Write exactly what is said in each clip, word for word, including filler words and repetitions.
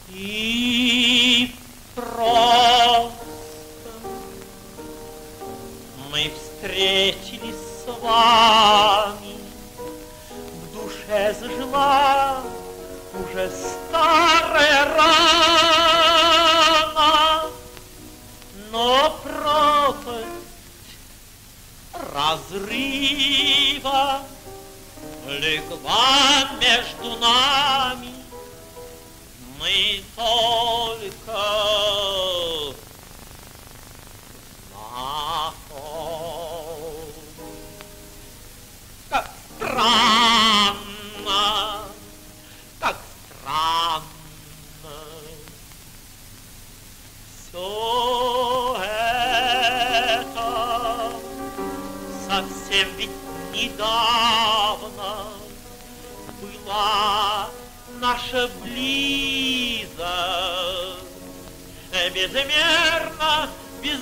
И просто мы встретились с вами, в душе зажила уже старая рана, но пропасть разрыва легла между нами. Мы только знакомы. Как странно, как странно. Все это совсем ведь недавно была наша близость, безмерно,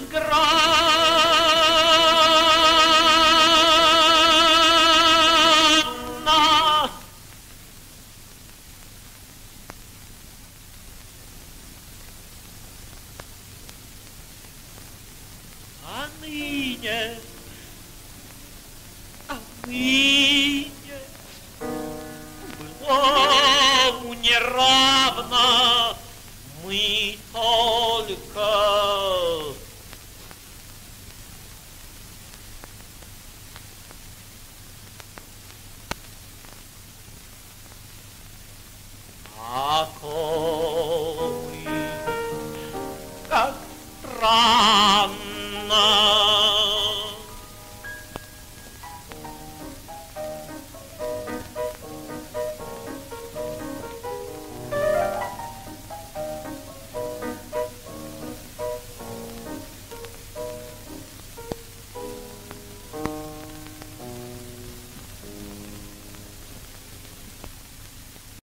безгранна. А ныне, а ныне былому неравно мы только